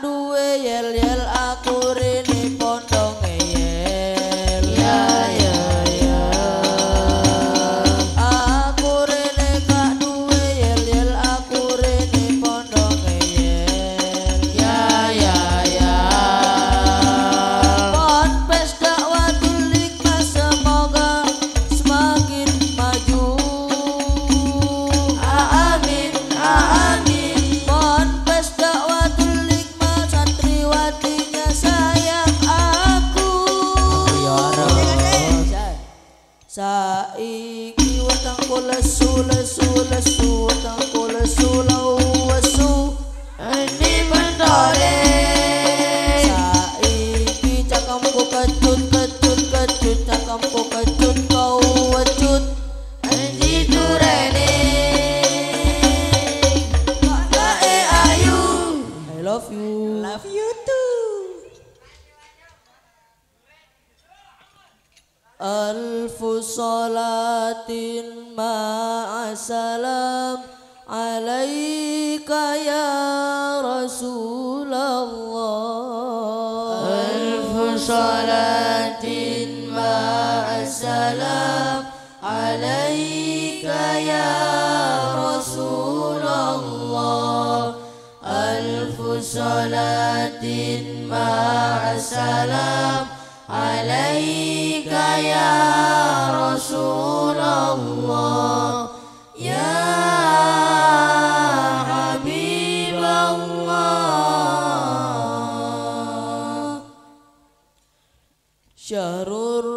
duwe yel-yel aku rene pondok ngeyel. Ya ya ya. Aku rene gak duwe yel-yel aku rene pondok ngeyel. Ya ya ya. Ponpes dakwatul hikmah semoga semakin maju. Amin amin. Ponpes dakwatul hikmah santriwatinya sayang aku. Saiki watangku lesu lesu lesu watangku lesu lau wasu ini bendore. Saiki cakemku kecut kecut kecut cakemku kecut kau wecut anji durene. Gae ayu I love you. Love you too. Alfu salatin ma'asalam alaika ya Rasulullah. Alfu salatin ma'asalam alaika ya Rasulullah. Alfu salatin ma'asalam alaika ya Rasulullah. Ya Habiballah. Syahrul